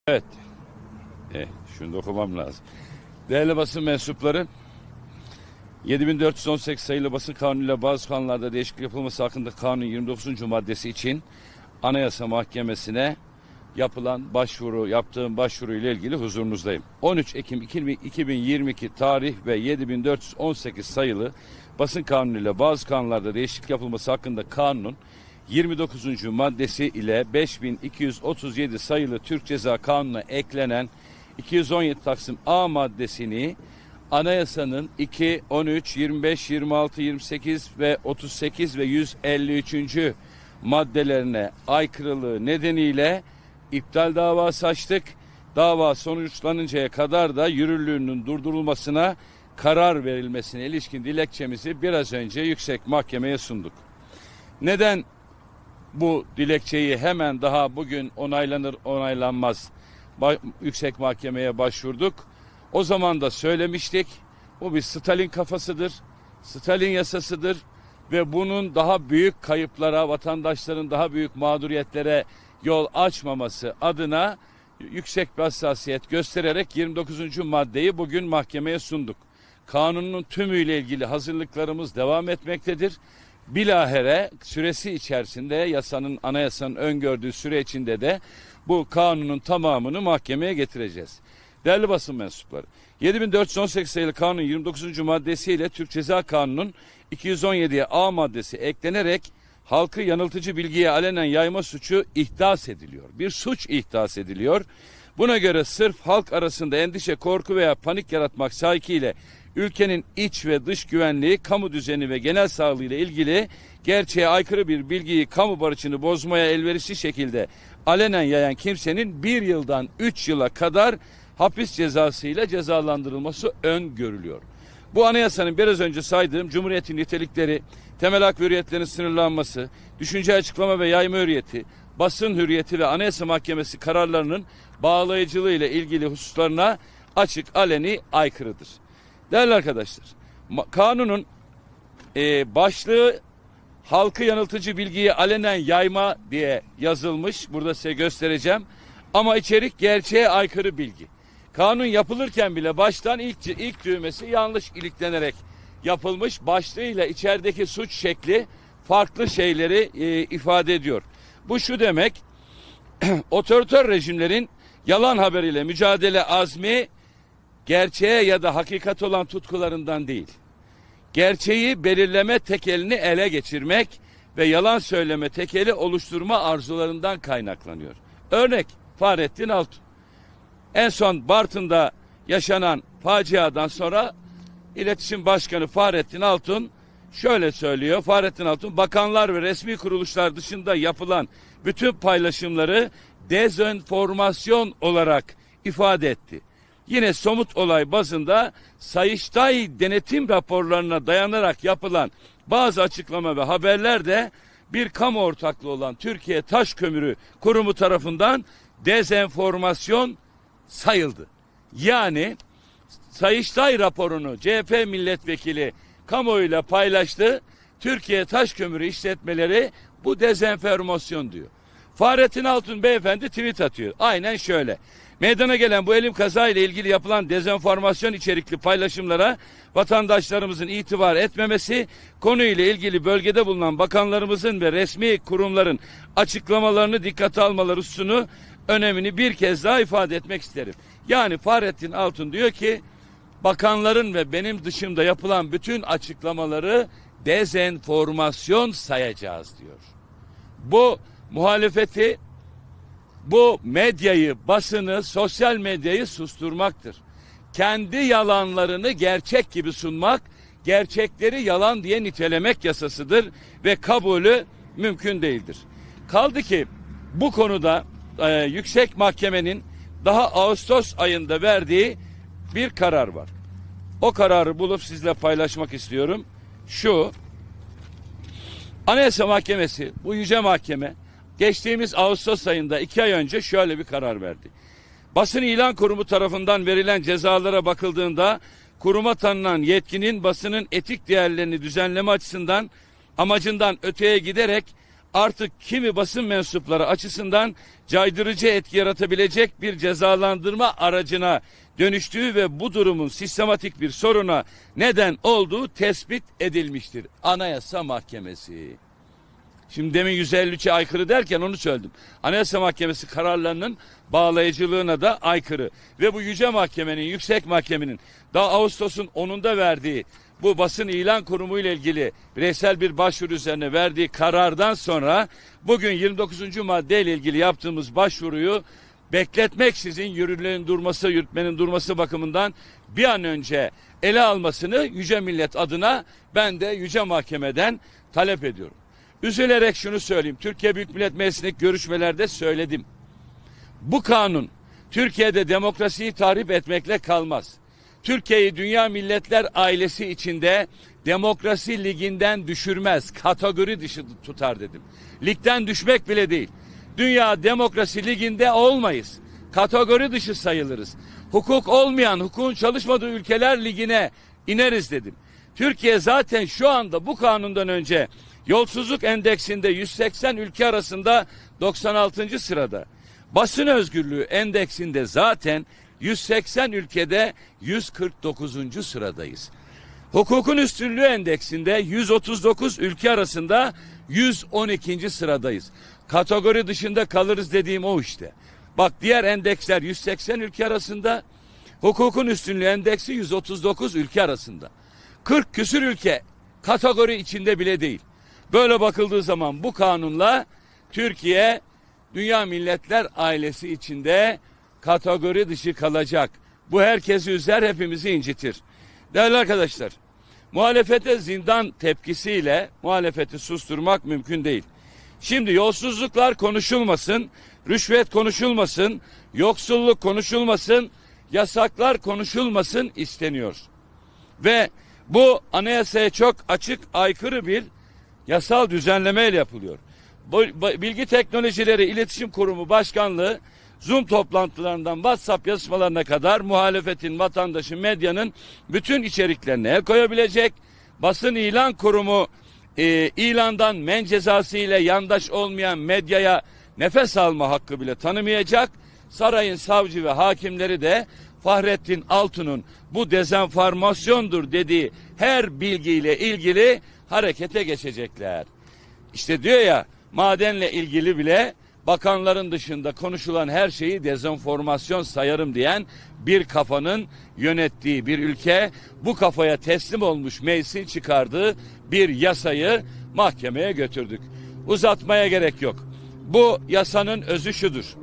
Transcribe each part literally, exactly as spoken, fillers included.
Evet. E, şunu da okumam lazım. Değerli basın mensupları, yedi bin dört yüz on sekiz sayılı basın kanunuyla bazı kanunlarda değişiklik yapılması hakkında kanunun yirmi dokuzuncu maddesi için Anayasa Mahkemesi'ne yapılan başvuru, yaptığım başvuru ile ilgili huzurunuzdayım. on üç Ekim iki bin yirmi iki tarih ve yedi bin dört yüz on sekiz sayılı basın kanunuyla bazı kanunlarda değişiklik yapılması hakkında kanunun yirmi dokuzuncu maddesi ile beş bin iki yüz otuz yedi sayılı Türk Ceza Kanunu'na eklenen iki yüz on yedi Taksim A maddesini Anayasanın iki, on üç, yirmi beş, yirmi altı, yirmi sekiz ve otuz sekiz ve yüz elli üçüncü maddelerine aykırılığı nedeniyle iptal davası açtık. Dava sonuçlanıncaya kadar da yürürlüğünün durdurulmasına karar verilmesine ilişkin dilekçemizi biraz önce Yüksek Mahkeme'ye sunduk. Neden bu dilekçeyi hemen daha bugün onaylanır onaylanmaz Yüksek Mahkeme'ye başvurduk? O zaman da söylemiştik, bu bir Stalin kafasıdır, Stalin yasasıdır ve bunun daha büyük kayıplara, vatandaşların daha büyük mağduriyetlere yol açmaması adına yüksek bir hassasiyet göstererek yirmi dokuzuncu maddeyi bugün mahkemeye sunduk. Kanunun tümüyle ilgili hazırlıklarımız devam etmektedir. Bilahare süresi içerisinde yasanın, anayasanın öngördüğü süre içinde de bu kanunun tamamını mahkemeye getireceğiz. Değerli basın mensupları, yedi bin dört yüz on sekiz sayılı kanunun yirmi dokuzuncu maddesiyle Türk Ceza Kanunu'nun iki yüz on yediye A maddesi eklenerek halkı yanıltıcı bilgiye alenen yayma suçu ihdas ediliyor. Bir suç ihdas ediliyor. Buna göre sırf halk arasında endişe, korku veya panik yaratmak sahikiyle ülkenin iç ve dış güvenliği, kamu düzeni ve genel sağlığı ile ilgili gerçeğe aykırı bir bilgiyi kamu barışını bozmaya elverişli şekilde alenen yayan kimsenin bir yıldan üç yıla kadar hapis cezasıyla cezalandırılması öngörülüyor. Bu anayasanın biraz önce saydığım Cumhuriyet'in nitelikleri, temel hak ve hürriyetlerin sınırlanması, düşünce açıklama ve yayma hürriyeti, basın hürriyeti ve Anayasa Mahkemesi kararlarının bağlayıcılığı ile ilgili hususlarına açık aleni aykırıdır. Değerli arkadaşlar, kanunun e, başlığı halkı yanıltıcı bilgiyi alenen yayma diye yazılmış. Burada size göstereceğim. Ama içerik gerçeğe aykırı bilgi. Kanun yapılırken bile baştan ilk, ilk düğmesi yanlış iliklenerek yapılmış. Başlığıyla içerideki suç şekli farklı şeyleri e, ifade ediyor. Bu şu demek, otoriter rejimlerin yalan haberiyle mücadele azmi gerçeğe ya da hakikat olan tutkularından değil, gerçeği belirleme tekelini ele geçirmek ve yalan söyleme tekeli oluşturma arzularından kaynaklanıyor. Örnek, Fahrettin Altun. En son Bartın'da yaşanan faciadan sonra İletişim Başkanı Fahrettin Altun şöyle söylüyor. Fahrettin Altun, bakanlar ve resmi kuruluşlar dışında yapılan bütün paylaşımları dezenformasyon olarak ifade etti. Yine somut olay bazında Sayıştay denetim raporlarına dayanarak yapılan bazı açıklama ve haberler de bir kamu ortaklığı olan Türkiye Taş Kömürü Kurumu tarafından dezenformasyon sayıldı. Yani Sayıştay raporunu C H P milletvekili kamuoyuyla paylaştı. Türkiye Taş Kömürü işletmeleri bu dezenformasyon diyor. Fahrettin Altun beyefendi tweet atıyor. Aynen şöyle. Meydana gelen bu elim kaza ile ilgili yapılan dezenformasyon içerikli paylaşımlara vatandaşlarımızın itibar etmemesi, konuyla ilgili bölgede bulunan bakanlarımızın ve resmi kurumların açıklamalarını dikkate almaları hususunu önemini bir kez daha ifade etmek isterim. Yani Fahrettin Altun diyor ki bakanların ve benim dışımda yapılan bütün açıklamaları dezenformasyon sayacağız diyor. Bu muhalefeti, bu medyayı, basını, sosyal medyayı susturmaktır. Kendi yalanlarını gerçek gibi sunmak, gerçekleri yalan diye nitelemek yasasıdır ve kabulü mümkün değildir. Kaldı ki bu konuda e, Yüksek Mahkemenin daha Ağustos ayında verdiği bir karar var. O kararı bulup sizle paylaşmak istiyorum. Şu, Anayasa Mahkemesi, bu yüce mahkeme, geçtiğimiz Ağustos ayında iki ay önce şöyle bir karar verdi. Basın İlan Kurumu tarafından verilen cezalara bakıldığında kuruma tanınan yetkinin basının etik değerlerini düzenleme açısından amacından öteye giderek artık kimi basın mensupları açısından caydırıcı etki yaratabilecek bir cezalandırma aracına dönüştüğü ve bu durumun sistematik bir soruna neden olduğu tespit edilmiştir. Anayasa Mahkemesi. Şimdi demin yüz elli üçe aykırı derken onu söyledim. Anayasa Mahkemesi kararlarının bağlayıcılığına da aykırı. Ve bu Yüce Mahkemenin, Yüksek Mahkemenin daha Ağustos'un onunda verdiği bu basın ilan kurumu ile ilgili bireysel bir başvuru üzerine verdiği karardan sonra bugün yirmi dokuzuncu madde ile ilgili yaptığımız başvuruyu bekletmeksizin yürürlüğün durması, yürütmenin durması bakımından bir an önce ele almasını Yüce Millet adına ben de Yüce Mahkeme'den talep ediyorum. Üzülerek şunu söyleyeyim. Türkiye Büyük Millet Meclisi'ndeki görüşmelerde söyledim. Bu kanun Türkiye'de demokrasiyi tahrip etmekle kalmaz. Türkiye'yi Dünya Milletler ailesi içinde demokrasi liginden düşürmez. Kategori dışı tutar dedim. Ligden düşmek bile değil. Dünya Demokrasi Ligi'nde olmayız. Kategori dışı sayılırız. Hukuk olmayan, hukukun çalışmadığı ülkeler ligine ineriz dedim. Türkiye zaten şu anda bu kanundan önce yolsuzluk endeksinde yüz seksen ülke arasında doksan altıncı sırada. Basın özgürlüğü endeksinde zaten yüz seksen ülkede yüz kırk dokuzuncu sıradayız. Hukukun üstünlüğü endeksinde yüz otuz dokuz ülke arasında yüz on ikinci sıradayız. Kategori dışında kalırız dediğim o işte. Bak diğer endeksler yüz seksen ülke arasında, hukukun üstünlüğü endeksi yüz otuz dokuz ülke arasında. kırk küsür ülke kategori içinde bile değil. Böyle bakıldığı zaman bu kanunla Türkiye Dünya Milletler ailesi içinde kategori dışı kalacak. Bu herkesi üzer, hepimizi incitir. Değerli arkadaşlar, muhalefete zindan tepkisiyle muhalefeti susturmak mümkün değil. Şimdi yolsuzluklar konuşulmasın, rüşvet konuşulmasın, yoksulluk konuşulmasın, yasaklar konuşulmasın isteniyor. Ve bu anayasaya çok açık, aykırı bir yasal düzenlemeyle yapılıyor. Bilgi Teknolojileri İletişim Kurumu Başkanlığı Zoom toplantılarından WhatsApp yazışmalarına kadar muhalefetin, vatandaşın, medyanın bütün içeriklerine el koyabilecek. Basın ilan kurumu e, ilandan men cezası ile yandaş olmayan medyaya nefes alma hakkı bile tanımayacak. Sarayın savcı ve hakimleri de Fahrettin Altun'un bu dezenformasyondur dediği her bilgiyle ilgili harekete geçecekler. İşte diyor ya, madenle ilgili bile bakanların dışında konuşulan her şeyi dezenformasyon sayarım diyen bir kafanın yönettiği bir ülke, bu kafaya teslim olmuş meclisin çıkardığı bir yasayı mahkemeye götürdük. Uzatmaya gerek yok. Bu yasanın özü şudur.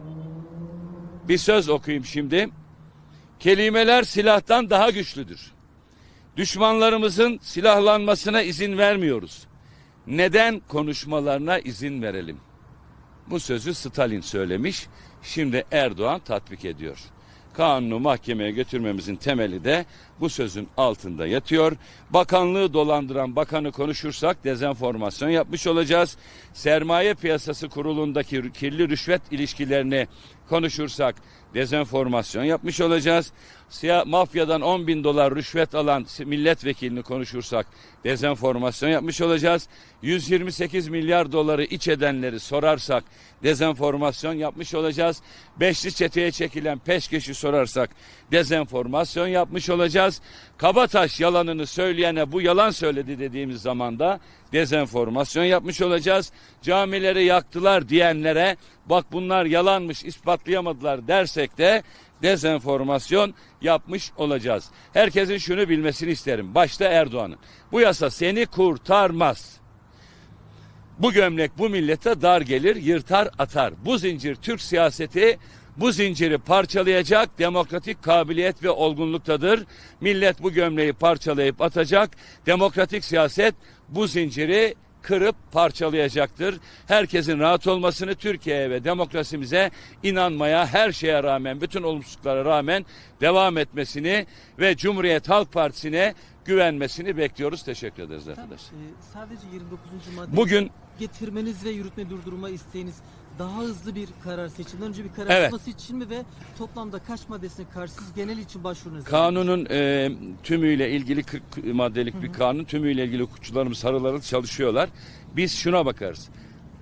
Bir söz okuyayım şimdi. Kelimeler silahtan daha güçlüdür. Düşmanlarımızın silahlanmasına izin vermiyoruz. Neden konuşmalarına izin verelim? Bu sözü Stalin söylemiş, şimdi Erdoğan tatbik ediyor. Kanunu mahkemeye götürmemizin temeli de bu sözün altında yatıyor. Bakanlığı dolandıran bakanı konuşursak dezenformasyon yapmış olacağız. Sermaye Piyasası Kurulu'ndaki kirli rüşvet ilişkilerini konuşursak dezenformasyon yapmış olacağız. Siyah, mafyadan on bin dolar rüşvet alan milletvekilini konuşursak dezenformasyon yapmış olacağız. yüz yirmi sekiz milyar doları iç edenleri sorarsak dezenformasyon yapmış olacağız. Beşli çeteye çekilen peşkeşi sorarsak dezenformasyon yapmış olacağız. Kabataş yalanını söyleyene bu yalan söyledi dediğimiz zaman da dezenformasyon yapmış olacağız. Camileri yaktılar diyenlere bak bunlar yalanmış, ispatlayamadılar dersek de dezenformasyon yapmış olacağız. Herkesin şunu bilmesini isterim. Başta Erdoğan'ın. Bu yasa seni kurtarmaz. Bu gömlek bu millete dar gelir, yırtar atar. Bu zincir Türk siyaseti bu zinciri parçalayacak demokratik kabiliyet ve olgunluktadır. Millet bu gömleği parçalayıp atacak. Demokratik siyaset bu zinciri kırıp parçalayacaktır. Herkesin rahat olmasını, Türkiye'ye ve demokrasimize inanmaya, her şeye rağmen, bütün olumsuzluklara rağmen devam etmesini ve Cumhuriyet Halk Partisi'ne güvenmesini bekliyoruz. Teşekkür ederiz arkadaşlar. Tabii, e, sadece yirmi dokuzuncu madde bugün getirmeniz ve yürütme durdurma isteğiniz daha hızlı bir karar, seçimden önce bir karar Evet. çıkması için mi ve toplamda kaç maddesine karşısız genel için başvurunuz? Kanunun e, tümüyle ilgili kırk maddelik bir kanun, tümüyle ilgili hukukçularımız harıl harıl çalışıyorlar. Biz şuna bakarız.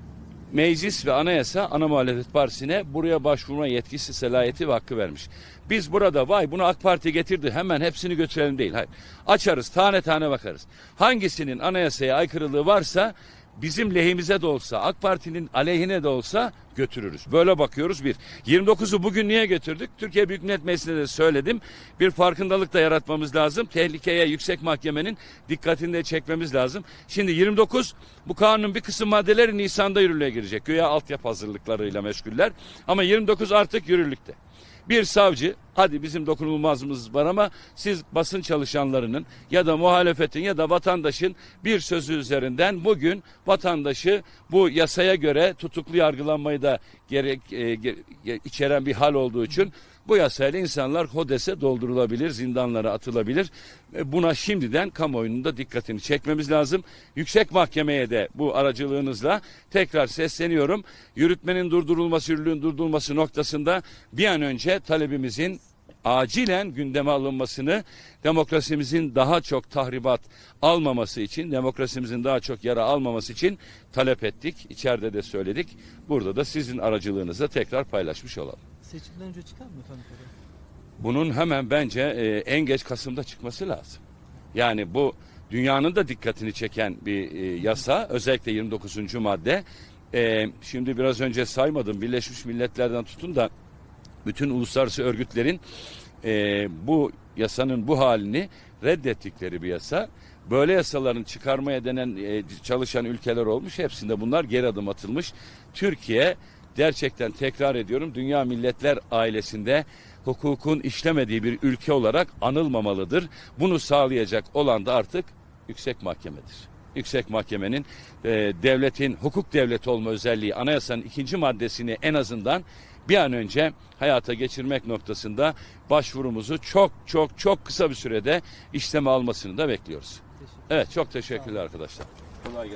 meclis ve anayasa ana muhalefet partisine buraya başvurma yetkisi, salayeti ve hakkı vermiş. Biz burada vay bunu AK Parti getirdi hemen hepsini götürelim değil. Hayır. Açarız, tane tane bakarız. Hangisinin anayasaya aykırılığı varsa bizim lehimize de olsa, AK Parti'nin aleyhine de olsa götürürüz. Böyle bakıyoruz bir. yirmi dokuzu bugün niye götürdük? Türkiye Büyük Millet Meclisi'nde de söyledim. Bir farkındalık da yaratmamız lazım. Tehlikeye yüksek mahkemenin dikkatini de çekmemiz lazım. Şimdi yirmi dokuz bu kanunun bir kısım maddeleri Nisan'da yürürlüğe girecek. Güya altyapı hazırlıklarıyla meşguller. Ama yirmi dokuz artık yürürlükte. Bir savcı, hadi bizim dokunulmazımız var ama siz basın çalışanlarının ya da muhalefetin ya da vatandaşın bir sözü üzerinden bugün vatandaşı bu yasaya göre tutuklu yargılanmayı da gerek e, ge, içeren bir hal olduğu için bu yasayla insanlar HODES'e doldurulabilir, zindanlara atılabilir. E, buna şimdiden kamuoyunun da dikkatini çekmemiz lazım. Yüksek Mahkemeye de bu aracılığınızla tekrar sesleniyorum. Yürütmenin durdurulması, yürürlüğün durdurulması noktasında bir an önce talebimizin acilen gündeme alınmasını, demokrasimizin daha çok tahribat almaması için, demokrasimizin daha çok yara almaması için talep ettik. İçeride de söyledik. Burada da sizin aracılığınızla tekrar paylaşmış olalım. Seçimden önce çıkar mı efendim? Bunun hemen bence e, en geç Kasım'da çıkması lazım. Yani bu dünyanın da dikkatini çeken bir e, yasa, özellikle yirmi dokuzuncu madde. E, şimdi biraz önce saymadım, Birleşmiş Milletler'den tutun da bütün uluslararası örgütlerin e, bu yasanın bu halini reddettikleri bir yasa. Böyle yasaların çıkarmaya denen e, çalışan ülkeler olmuş. Hepsinde bunlar geri adım atılmış. Türkiye gerçekten tekrar ediyorum, dünya milletler ailesinde hukukun işlemediği bir ülke olarak anılmamalıdır. Bunu sağlayacak olan da artık Yüksek Mahkemedir. Yüksek Mahkemenin e, devletin hukuk devleti olma özelliği, anayasanın ikinci maddesini en azından bir an önce hayata geçirmek noktasında başvurumuzu çok çok çok kısa bir sürede işleme almasını da bekliyoruz. Evet, çok teşekkürler arkadaşlar. Kolay gelsin.